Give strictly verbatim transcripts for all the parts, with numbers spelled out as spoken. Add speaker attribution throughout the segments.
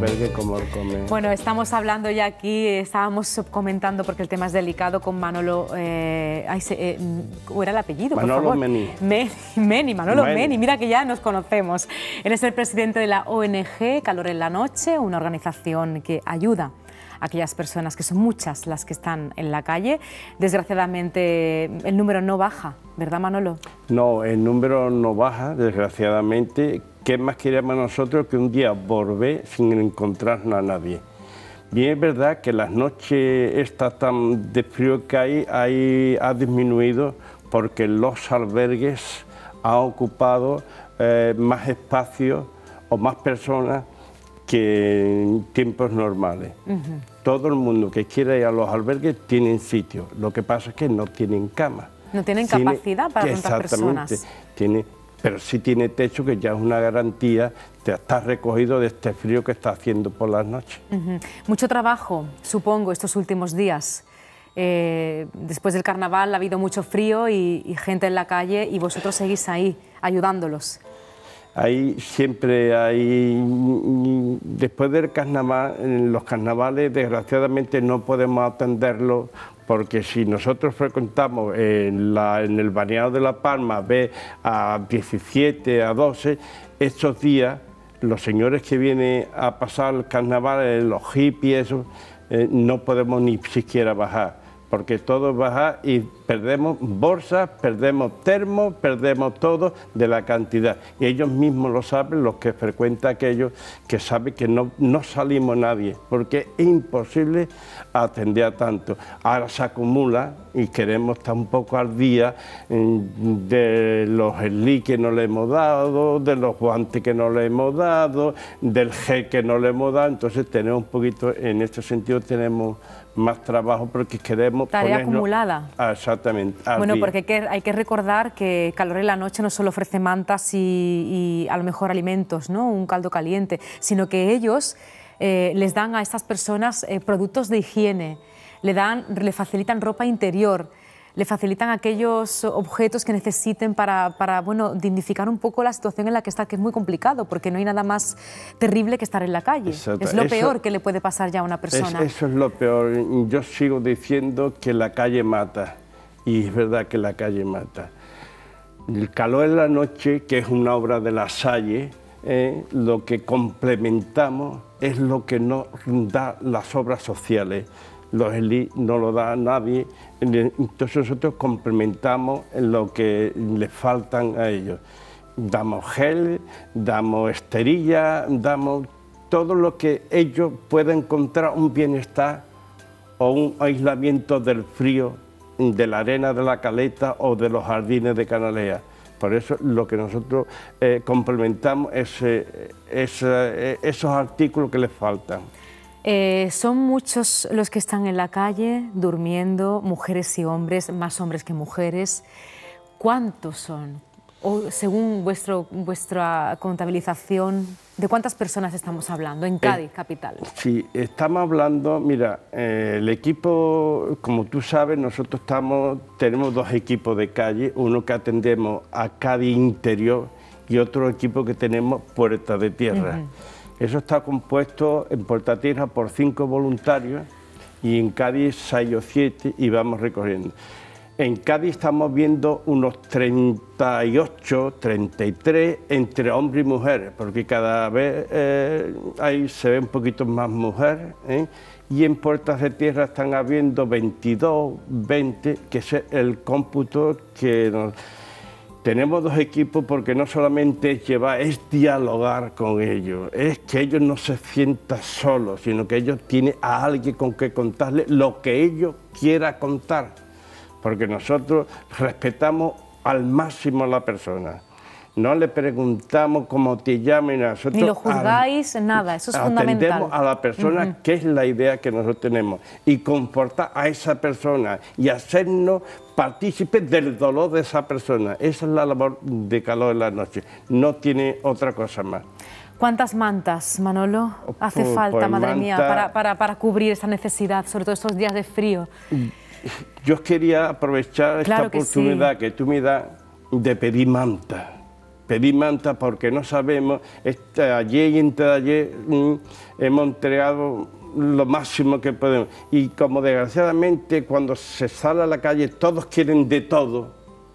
Speaker 1: albergue como el come.
Speaker 2: Bueno, estamos hablando ya aquí, estábamos comentando, porque el tema es delicado, con Manolo, eh, ay, se, eh, ¿cuál era el apellido?
Speaker 1: Manolo
Speaker 2: por favor?
Speaker 1: Meni.
Speaker 2: Meni, Meni, Manolo
Speaker 1: Meni.
Speaker 2: Meni, mira que ya nos conocemos. Él es el presidente de la O N G Calor en la Noche, una organización que ayuda a aquellas personas, que son muchas las que están en la calle. Desgraciadamente el número no baja, ¿verdad, Manolo?
Speaker 1: No, el número no baja, desgraciadamente. ¿Qué más queríamos nosotros que un día volver sin encontrarnos a nadie? Bien, es verdad que las noches estas tan de frío que hay, hay ha disminuido porque los albergues han ocupado eh, más espacio o más personas que en tiempos normales. Uh-huh. Todo el mundo que quiera ir a los albergues tienen sitio, lo que pasa es que no tienen cama.
Speaker 2: No tienen tiene, capacidad para tantas personas.
Speaker 1: Exactamente, tiene, pero sí tiene techo, que ya es una garantía de estar recogido de este frío que está haciendo por las noches.
Speaker 2: Uh-huh. Mucho trabajo, supongo, estos últimos días. Eh, después del carnaval ha habido mucho frío y, y gente en la calle, y vosotros seguís ahí, ayudándolos.
Speaker 1: Ahí siempre hay, después del carnaval, en los carnavales desgraciadamente no podemos atenderlo, porque si nosotros frecuentamos en, la, en el balneario de La Palma, ve a diecisiete, a doce, estos días los señores que vienen a pasar el carnaval, los hippies, eso, eh, no podemos ni siquiera bajar, porque todo baja y perdemos bolsas, perdemos termos, perdemos todo de la cantidad. Y ellos mismos lo saben, los que frecuentan aquellos, que saben que no, no salimos nadie, porque es imposible atender a tanto. Ahora se acumula y queremos estar un poco al día de los gel que no le hemos dado, de los guantes que no le hemos dado, del gel que no le hemos dado, entonces tenemos un poquito, en este sentido tenemos más trabajo porque queremos
Speaker 2: tarea
Speaker 1: ponernos,
Speaker 2: acumulada.
Speaker 1: Ah, exactamente.
Speaker 2: Bueno,
Speaker 1: día.
Speaker 2: porque hay que, hay que recordar que Calor en la Noche no solo ofrece mantas y, y a lo mejor alimentos, ¿no? Un caldo caliente, sino que ellos eh, les dan a estas personas eh, productos de higiene, le dan, le facilitan ropa interior, le facilitan aquellos objetos que necesiten para, para bueno, dignificar un poco la situación en la que está, que es muy complicado, porque no hay nada más terrible que estar en la calle. Exacto. Es lo eso, peor que le puede pasar ya a una persona.
Speaker 1: Es, eso es lo peor. Yo sigo diciendo que la calle mata, y es verdad que la calle mata. El Calor en la Noche, que es una obra de La Salle, eh, lo que complementamos es lo que nos da las obras sociales. Los élites no lo da a nadie, entonces nosotros complementamos lo que les faltan a ellos. Damos gel, damos esterilla, damos todo lo que ellos puedan encontrar un bienestar o un aislamiento del frío, de la arena de la Caleta o de los jardines de Canalea. Por eso lo que nosotros eh, complementamos es, eh, es eh, esos artículos que les faltan.
Speaker 2: Eh, son muchos los que están en la calle durmiendo, mujeres y hombres, más hombres que mujeres. ¿Cuántos son? O, según vuestro, vuestra contabilización, ¿de cuántas personas estamos hablando en Cádiz, eh, capital?
Speaker 1: Sí, estamos hablando, mira, eh, el equipo, como tú sabes, nosotros estamos, tenemos dos equipos de calle, uno que atendemos a Cádiz interior y otro equipo que tenemos Puerta de Tierra. Uh-huh. Eso está compuesto en Puerta Tierra por cinco voluntarios y en Cádiz seis o siete, y vamos recorriendo. En Cádiz estamos viendo unos treinta y ocho, treinta y tres entre hombres y mujeres, porque cada vez eh, ahí se ve un poquito más mujeres, ¿eh? Y en Puertas de Tierra están habiendo veintidós, veinte, que es el cómputo que nos... Tenemos dos equipos porque no solamente es llevar, es dialogar con ellos, es que ellos no se sientan solos, sino que ellos tienen a alguien con que contarle lo que ellos quieran contar, porque nosotros respetamos al máximo a la persona. No le preguntamos cómo te llaman, nosotros...
Speaker 2: Ni lo juzgáis, a, nada, eso es fundamental.
Speaker 1: Atendemos a la persona, uh-huh. que es la idea que nosotros tenemos, y confortar a esa persona y hacernos partícipes del dolor de esa persona. Esa es la labor de Calor en la Noche, no tiene otra cosa más.
Speaker 2: ¿Cuántas mantas, Manolo, hace
Speaker 1: por,
Speaker 2: falta,
Speaker 1: por
Speaker 2: madre
Speaker 1: manta,
Speaker 2: mía, para, para, para cubrir esa necesidad, sobre todo estos días de frío?
Speaker 1: Yo quería aprovechar
Speaker 2: claro
Speaker 1: esta oportunidad que, sí. que tú me das de pedir manta. pedir manta porque no sabemos, este, ayer y entre ayer mmm, hemos entregado lo máximo que podemos. Y como desgraciadamente cuando se sale a la calle todos quieren de todo,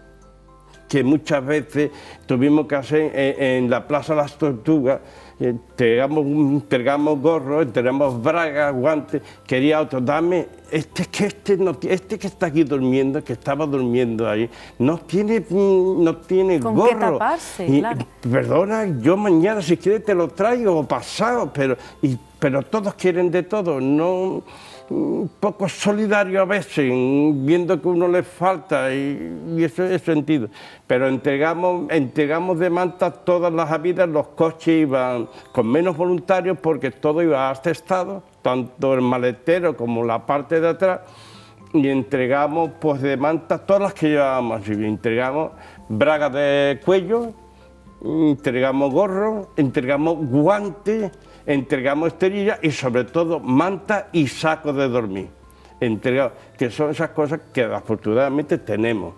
Speaker 1: que muchas veces tuvimos que hacer en, en la Plaza Las Tortugas, entregamos, entregamos gorros, entregamos bragas, guantes, quería otro, dame, este que este, no, este que está aquí durmiendo, que estaba durmiendo ahí, no tiene, no tiene
Speaker 2: ¿Con
Speaker 1: gorro.
Speaker 2: qué taparse?
Speaker 1: Y,
Speaker 2: claro.
Speaker 1: Perdona, yo mañana si quieres te lo traigo o pasado, pero, y, pero todos quieren de todo, no... un poco solidario a veces, viendo que a uno le falta y, y eso es sentido. Pero entregamos, entregamos de manta todas las habidas, los coches iban con menos voluntarios porque todo iba atestado, tanto el maletero como la parte de atrás, y entregamos pues de manta todas las que llevábamos. Y entregamos bragas de cuello, entregamos gorros, entregamos guantes, entregamos esterillas y sobre todo manta y sacos de dormir, entregado, que son esas cosas que afortunadamente tenemos,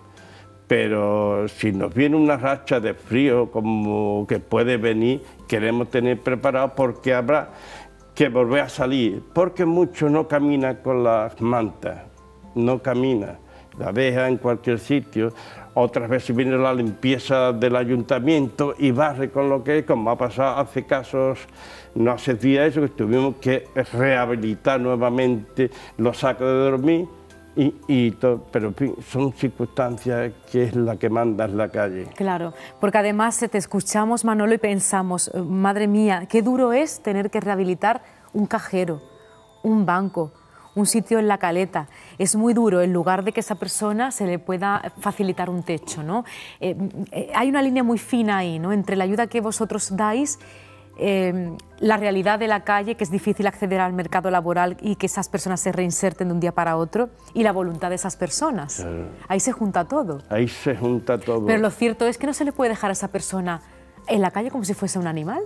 Speaker 1: pero si nos viene una racha de frío como que puede venir, queremos tener preparado porque habrá que volver a salir, porque muchos no caminan con las mantas, no caminan, la dejan en cualquier sitio. Otras veces viene la limpieza del ayuntamiento y barre con lo que es, como ha pasado hace casos, no hace días eso, que tuvimos que rehabilitar nuevamente los sacos de dormir, y, y todo, pero en fin, son circunstancias que es la que manda en la calle.
Speaker 2: Claro, porque además te escuchamos, Manolo, y pensamos, madre mía, qué duro es tener que rehabilitar un cajero, un banco, un sitio en la Caleta. Es muy duro en lugar de que esa persona se le pueda facilitar un techo, ¿no? Eh, eh, hay una línea muy fina ahí, ¿no?, entre la ayuda que vosotros dais, eh, la realidad de la calle, que es difícil acceder al mercado laboral y que esas personas se reinserten de un día para otro, y la voluntad de esas personas. Claro. Ahí se junta todo.
Speaker 1: Ahí se junta todo.
Speaker 2: Pero lo cierto es que no se le puede dejar a esa persona en la calle como si fuese un animal.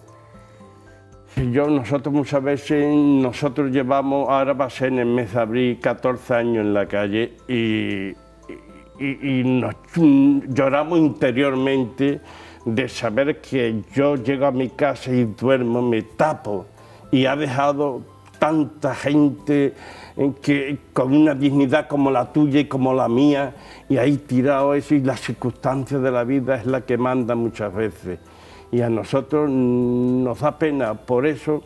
Speaker 1: Yo, nosotros muchas veces, nosotros llevamos, ahora va a ser en el mes de abril, catorce años en la calle y, y, y nos lloramos interiormente de saber que yo llego a mi casa y duermo, me tapo y ha dejado tanta gente que, con una dignidad como la tuya y como la mía, y ahí tirado eso, y las circunstancias de la vida es la que manda muchas veces. Y a nosotros nos da pena, por eso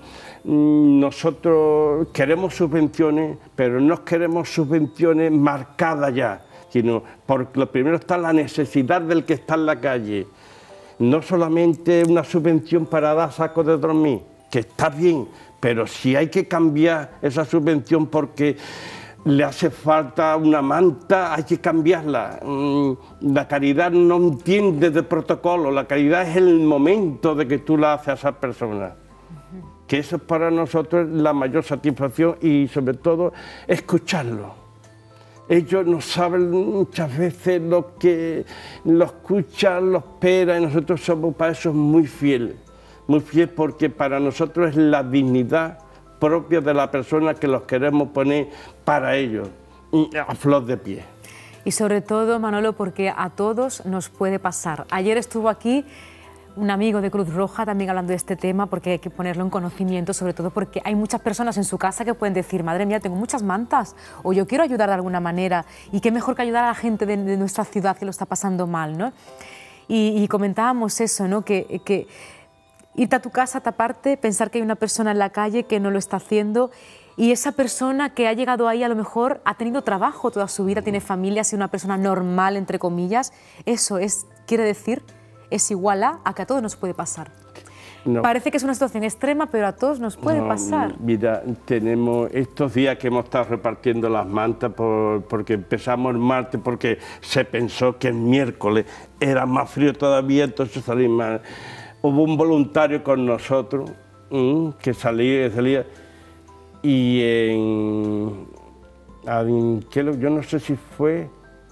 Speaker 1: nosotros queremos subvenciones, pero no queremos subvenciones marcadas ya, sino porque lo primero está la necesidad del que está en la calle, no solamente una subvención para dar sacos de dormir, que está bien, pero si hay que cambiar esa subvención porque le hace falta una manta, hay que cambiarla. La caridad no entiende de protocolo, la caridad es el momento de que tú la haces a esa persona. Uh-huh. Que eso es para nosotros la mayor satisfacción y sobre todo escucharlo. Ellos no saben muchas veces lo que lo escuchan, lo esperan, y nosotros somos para eso muy fieles, muy fieles porque para nosotros es la dignidad propia de la persona que los queremos poner para ellos, a flor de pie.
Speaker 2: Y sobre todo, Manolo, porque a todos nos puede pasar. Ayer estuvo aquí un amigo de Cruz Roja también hablando de este tema, porque hay que ponerlo en conocimiento, sobre todo porque hay muchas personas en su casa que pueden decir, madre mía, tengo muchas mantas, o yo quiero ayudar de alguna manera, y qué mejor que ayudar a la gente de, de nuestra ciudad que lo está pasando mal, ¿no? Y, y comentábamos eso, ¿no?, que... que irte a tu casa, taparte, pensar que hay una persona en la calle que no lo está haciendo, y esa persona que ha llegado ahí a lo mejor ha tenido trabajo toda su vida, tiene familia, ha sido una persona normal, entre comillas. Eso es, quiere decir, es igual a, a que a todos nos puede pasar. No. Parece que es una situación extrema, pero a todos nos puede no, pasar.
Speaker 1: Mira, tenemos estos días que hemos estado repartiendo las mantas por, porque empezamos el martes, porque se pensó que el miércoles era más frío todavía, entonces salimos más. Hubo un voluntario con nosotros mmm, que salía, salía y en, en qué, yo no sé si fue,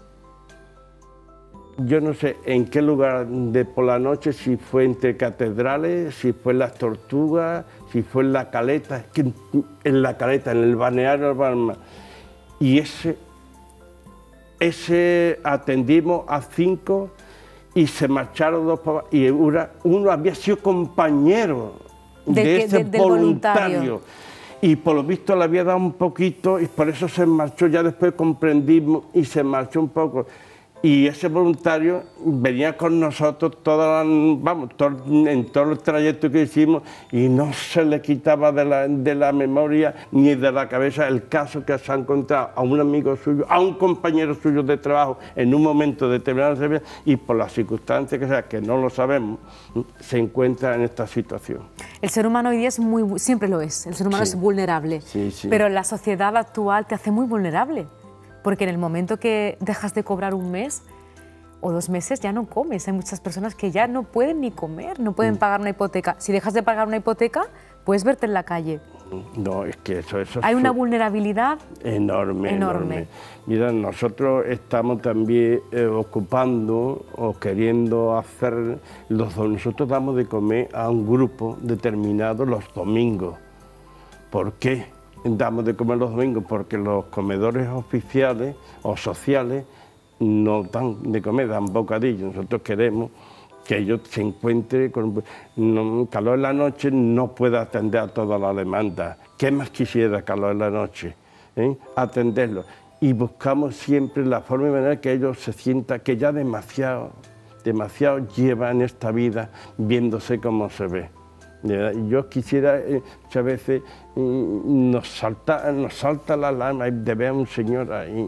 Speaker 1: yo no sé en qué lugar de por la noche, si fue entre catedrales, si fue en Las Tortugas, si fue en la Caleta, en la Caleta, en el balneario Balma. Y ese, ese atendimos a cinco y se marcharon dos papás, y una, uno había sido compañero de, de ese de, voluntario. voluntario. Y por lo visto le había dado un poquito y por eso se marchó, ya después comprendimos y se marchó un poco. Y ese voluntario venía con nosotros toda la, vamos, todo, en todo el trayecto que hicimos y no se le quitaba de la, de la memoria ni de la cabeza el caso que se ha encontrado a un amigo suyo, a un compañero suyo de trabajo en un momento determinado y por las circunstancias que sea, que no lo sabemos, se encuentra en esta situación.
Speaker 2: El ser humano hoy día es muy, siempre lo es, el ser humano sí. es vulnerable,
Speaker 1: sí, sí.
Speaker 2: pero la sociedad actual te hace muy vulnerable. Porque en el momento que dejas de cobrar un mes o dos meses ya no comes. Hay muchas personas que ya no pueden ni comer, no pueden pagar una hipoteca. Si dejas de pagar una hipoteca, puedes verte en la calle.
Speaker 1: No, es que eso, eso
Speaker 2: hay una vulnerabilidad
Speaker 1: enorme,
Speaker 2: enorme.
Speaker 1: enorme. Mira, nosotros estamos también eh, ocupando o queriendo hacer, los, nosotros damos de comer a un grupo determinado los domingos. ¿Por qué damos de comer los domingos? Porque los comedores oficiales o sociales no dan de comer, dan bocadillos. Nosotros queremos que ellos se encuentren con no, calor en la noche, no puede atender a toda la demanda. ¿Qué más quisiera calor en la noche? ¿Eh? Atenderlo. Y buscamos siempre la forma y manera que ellos se sientan que ya demasiado, demasiado llevan esta vida viéndose como se ve. Yo quisiera, eh, muchas veces mm, nos, salta, nos salta la alarma de ver a un señor ahí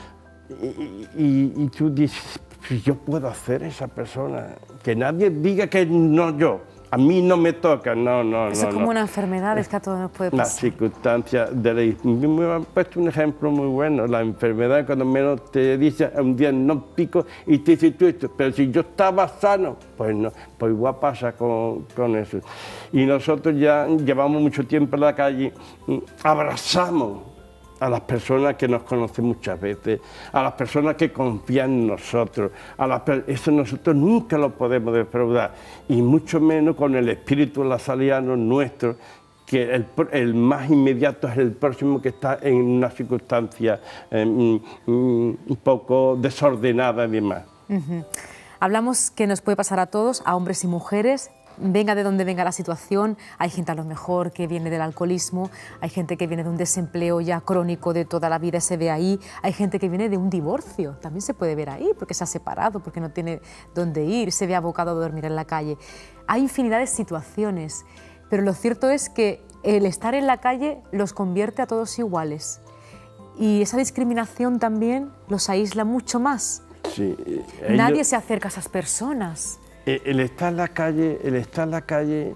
Speaker 1: y, y, y tú dices, yo puedo hacer esa persona, que nadie diga que no yo, a mí no me toca, no, no,
Speaker 2: Eso
Speaker 1: no.
Speaker 2: es como
Speaker 1: no.
Speaker 2: una enfermedad, es que a todos nos puede pasar.
Speaker 1: Las circunstancias de la... Me han puesto un ejemplo muy bueno, la enfermedad cuando menos te dice un diagnóstico y te dice tú esto, pero si yo estaba sano, pues no, pues igual pasa con, con eso. Y nosotros ya llevamos mucho tiempo en la calle, abrazamos a las personas que nos conocen muchas veces, a las personas que confían en nosotros, a las, eso nosotros nunca lo podemos defraudar, y mucho menos con el espíritu lasaliano nuestro, que el, el más inmediato es el próximo que está en una circunstancia eh, un, un poco desordenada y demás.
Speaker 2: Uh-huh. Hablamos que nos puede pasar a todos, a hombres y mujeres, venga de donde venga la situación. Hay gente a lo mejor que viene del alcoholismo, hay gente que viene de un desempleo ya crónico de toda la vida, se ve ahí, hay gente que viene de un divorcio, también se puede ver ahí porque se ha separado, porque no tiene dónde ir, se ve abocado a dormir en la calle. Hay infinidad de situaciones, pero lo cierto es que el estar en la calle los convierte a todos iguales y esa discriminación también los aísla mucho más.
Speaker 1: Sí, ellos...
Speaker 2: Nadie se acerca a esas personas.
Speaker 1: El estar en la calle, el estar en la calle,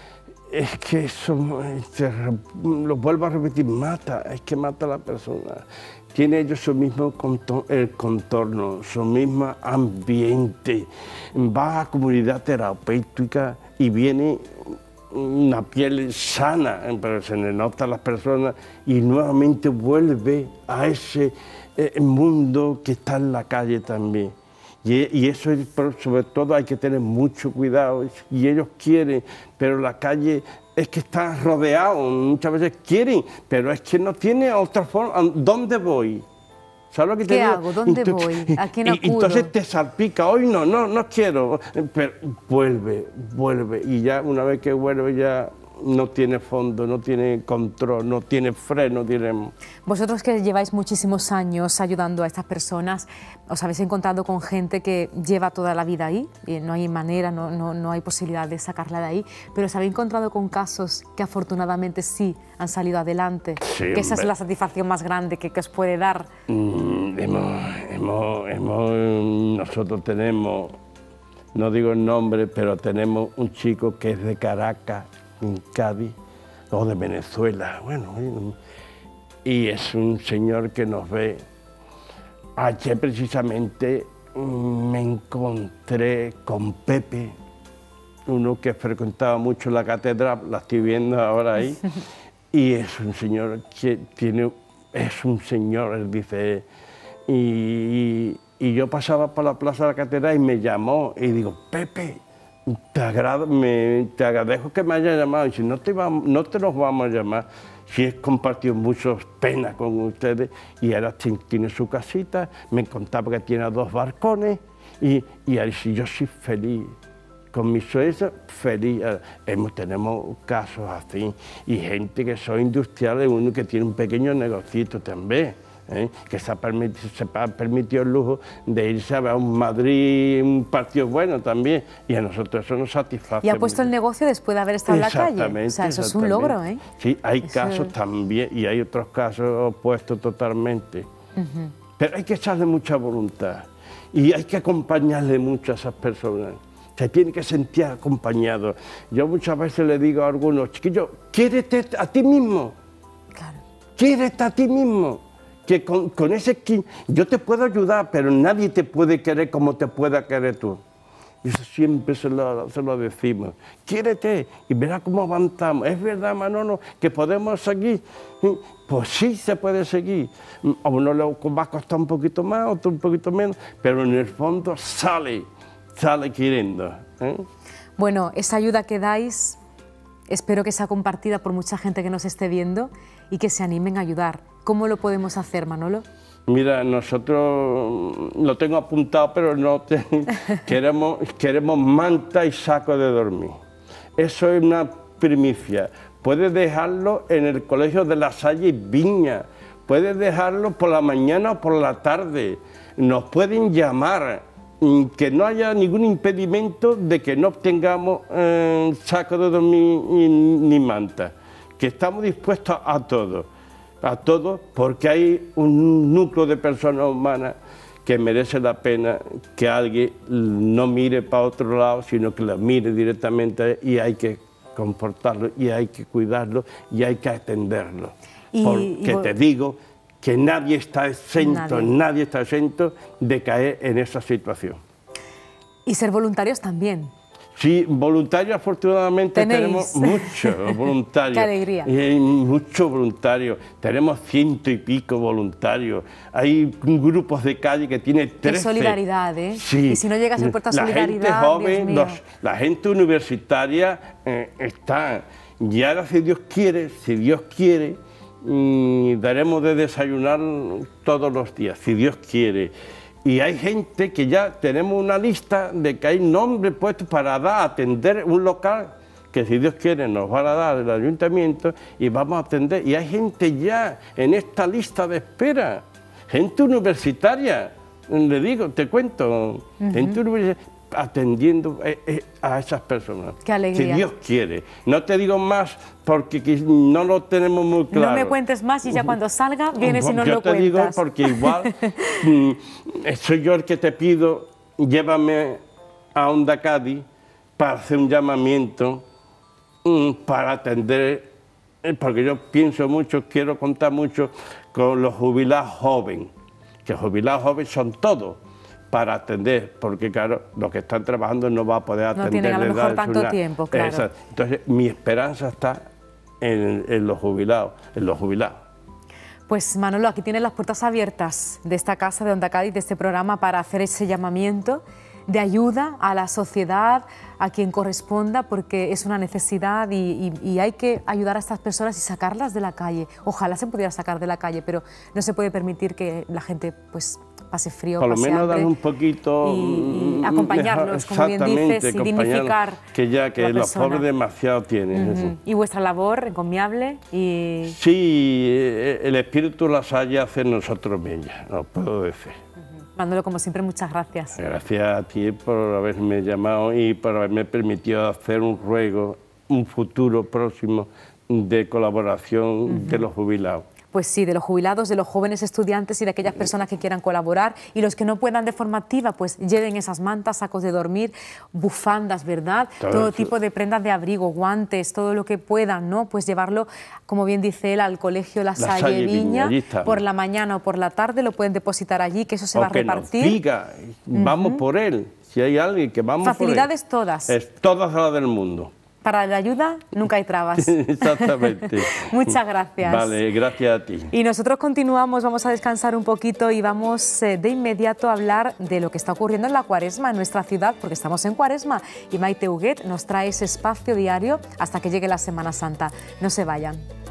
Speaker 1: es que eso, te, lo vuelvo a repetir, mata, es que mata a la persona. Tiene ellos su mismo contorno, el contorno, su mismo ambiente. Va a comunidad terapéutica y viene una piel sana, pero se le nota a las personas y nuevamente vuelve a ese eh, mundo que está en la calle también. Y eso, sobre todo, hay que tener mucho cuidado. Y ellos quieren, pero la calle es que está rodeado. Muchas veces quieren, pero es que no tiene otra forma. ¿Dónde voy? ¿Sabes lo que te
Speaker 2: ¿Qué
Speaker 1: digo?
Speaker 2: hago? ¿Dónde
Speaker 1: entonces,
Speaker 2: voy? ¿A quién acudo?
Speaker 1: Y entonces te salpica. Hoy no, no, no quiero. Pero vuelve, vuelve. Y ya una vez que vuelve ya no tiene fondo, no tiene control, no tiene freno, diremos.
Speaker 2: Vosotros que lleváis muchísimos años ayudando a estas personas, os habéis encontrado con gente que lleva toda la vida ahí, y no hay manera, no, no, no hay posibilidad de sacarla de ahí, pero os habéis encontrado con casos que afortunadamente sí han salido adelante,
Speaker 1: sí,
Speaker 2: que esa es la satisfacción más grande que, que os puede dar.
Speaker 1: Mm, hemos, hemos, hemos, nosotros tenemos, no digo el nombre, pero tenemos un chico que es de Caracas, en Cádiz, o de Venezuela, bueno, y es un señor que nos ve. Ayer precisamente me encontré con Pepe, uno que frecuentaba mucho la catedral, la estoy viendo ahora ahí, y es un señor que tiene, es un señor, él dice, y, y yo pasaba por la plaza de la catedral y me llamó, y digo, Pepe, Te, agrado, me, te agradezco que me haya llamado, y si no te, vamos, no te los vamos a llamar, si he compartido muchas penas con ustedes, y ahora tiene su casita, me contaba que tiene dos balcones, y, y así yo soy feliz. Con mi suegra, feliz. Hemos, tenemos casos así, y gente que son industriales, uno que tiene un pequeño negocito también, ¿eh? que se ha, permitido, se ha permitido el lujo de irse a ver a un Madrid, un partido bueno también, y a nosotros eso nos satisface.
Speaker 2: Y ha puesto el negocio después de haber estado en la calle. O sea, eso es un logro, ¿eh?
Speaker 1: Sí, hay
Speaker 2: eso...
Speaker 1: casos también, y hay otros casos opuestos totalmente. Uh-huh. Pero hay que echarle mucha voluntad, y hay que acompañarle mucho a esas personas. Se tiene que sentir acompañado. Yo muchas veces le digo a algunos, chiquillos, quiérete a ti mismo. Claro. Quiérete a ti mismo. Que con, con ese yo te puedo ayudar, pero nadie te puede querer como te pueda querer tú. Y eso siempre se lo, se lo decimos. Quiérete y verás cómo avanzamos. ¿Es verdad, Manolo, que podemos seguir? Pues sí, se puede seguir. A uno le va a costar un poquito más, a otro un poquito menos, pero en el fondo sale. sale queriendo. ¿eh?
Speaker 2: Bueno, esa ayuda que dais, espero que sea compartida por mucha gente que nos esté viendo y que se animen a ayudar. ¿Cómo lo podemos hacer, Manolo?
Speaker 1: Mira, nosotros lo tengo apuntado, pero no te, queremos, queremos manta y saco de dormir. Eso es una primicia. Puedes dejarlo en el Colegio de La Salle y Viña. Puedes dejarlo por la mañana o por la tarde. Nos pueden llamar. Que no haya ningún impedimento de que no obtengamos eh, saco de dormir ni, ni manta, que estamos dispuestos a todo, a todo, porque hay un núcleo de personas humanas que merece la pena que alguien no mire para otro lado, sino que la mire directamente, y hay que comportarlo, y hay que cuidarlo, y hay que atenderlo. Y, porque y... te digo que nadie está exento, nadie. nadie está exento de caer en esa situación.
Speaker 2: Y ser voluntarios también.
Speaker 1: Sí, voluntarios afortunadamente
Speaker 2: ¿Tenéis?
Speaker 1: Tenemos muchos voluntarios.
Speaker 2: ¡Qué alegría!
Speaker 1: Y hay muchos voluntarios, tenemos ciento y pico voluntarios. Hay grupos de calle que tiene trece.
Speaker 2: ¡Qué solidaridad, eh!
Speaker 1: Sí.
Speaker 2: Y si no llega a ser puerta
Speaker 1: la
Speaker 2: solidaridad,
Speaker 1: gente joven,
Speaker 2: Dios mío.
Speaker 1: Los, la gente universitaria eh, está. Y ahora, si Dios quiere, si Dios quiere, y daremos de desayunar todos los días, si Dios quiere. Y hay gente que ya tenemos una lista de que hay nombres puestos para dar, atender un local que, si Dios quiere, nos van a dar el ayuntamiento y vamos a atender. Y hay gente ya en esta lista de espera, gente universitaria, le digo, te cuento, uh-huh. gente universitaria, atendiendo a esas personas.
Speaker 2: ¡Qué alegría!
Speaker 1: Si Dios quiere. No te digo más porque no lo tenemos muy claro.
Speaker 2: No me cuentes más y ya cuando salga vienes y nos lo cuentas.
Speaker 1: Yo te digo porque igual soy yo el que te pido, llévame a Onda Cádiz para hacer un llamamiento, para atender, porque yo pienso mucho, quiero contar mucho con los jubilados jóvenes, que jubilados jóvenes son todos, para atender, porque claro, los que están trabajando no va a poder atender.
Speaker 2: No tienen a lo mejor tanto
Speaker 1: una...
Speaker 2: tiempo, claro.
Speaker 1: Exacto. Entonces, mi esperanza está en, en los jubilados, en los jubilados.
Speaker 2: Pues Manolo, aquí tienes las puertas abiertas de esta casa de Onda Cádiz, de este programa, para hacer ese llamamiento de ayuda a la sociedad, a quien corresponda, porque es una necesidad y, y, y hay que ayudar a estas personas y sacarlas de la calle. Ojalá se pudiera sacar de la calle, pero no se puede permitir que la gente pues pase frío,
Speaker 1: por lo
Speaker 2: pase
Speaker 1: menos
Speaker 2: hambre,
Speaker 1: dar un poquito
Speaker 2: y, y acompañarlos, como bien dices, y dignificar
Speaker 1: que ya que los pobres demasiado tienen.
Speaker 2: Uh-huh. Y vuestra labor encomiable y...
Speaker 1: Sí, el espíritu las haya hace nosotros mismos, lo puedo decir.
Speaker 2: Manolo, como siempre, muchas gracias.
Speaker 1: Gracias a ti por haberme llamado y por haberme permitido hacer un ruego, un futuro próximo de colaboración uh-huh. de los jubilados.
Speaker 2: Pues sí, de los jubilados, de los jóvenes estudiantes y de aquellas personas que quieran colaborar, y los que no puedan de forma activa, pues lleven esas mantas, sacos de dormir, bufandas, ¿verdad? Todo, todo tipo de prendas de abrigo, guantes, todo lo que puedan, ¿no? Pues llevarlo, como bien dice él, al colegio La Salle, La Salle Viña, Viña por la mañana o por la tarde, lo pueden depositar allí, que eso se
Speaker 1: o
Speaker 2: va a repartir.
Speaker 1: Nos diga, vamos uh-huh. por él, si hay alguien que vamos
Speaker 2: Facilidades
Speaker 1: por él.
Speaker 2: todas.
Speaker 1: Es todas las del mundo.
Speaker 2: Para la ayuda nunca hay trabas.
Speaker 1: Exactamente.
Speaker 2: Muchas gracias.
Speaker 1: Vale, gracias a ti.
Speaker 2: Y nosotros continuamos, vamos a descansar un poquito y vamos eh, de inmediato a hablar de lo que está ocurriendo en la Cuaresma, en nuestra ciudad, porque estamos en Cuaresma. Y Maite Huguet nos trae ese espacio diario hasta que llegue la Semana Santa. No se vayan.